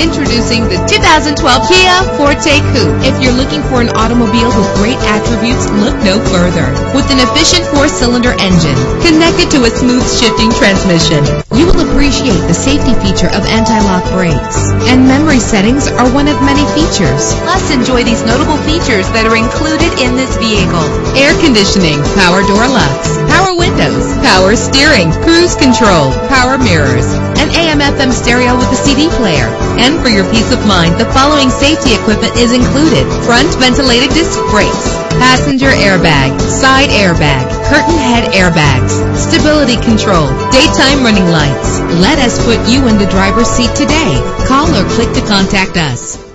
Introducing the 2012 Kia Forte Coupe. If you're looking for an automobile with great attributes, look no further. With an efficient 4-cylinder engine connected to a smooth shifting transmission, you will appreciate the safety feature of anti-lock brakes. And memory settings are one of many features. Plus, enjoy these notable features that are included in this vehicle: air conditioning, power door locks, power windows, power steering, cruise control, power mirrors, an AM/FM stereo with a CD player. And for your peace of mind, the following safety equipment is included: front ventilated disc brakes, passenger airbag, side airbag, curtain head airbags, stability control, daytime running lights. Let us put you in the driver's seat today. Call or click to contact us.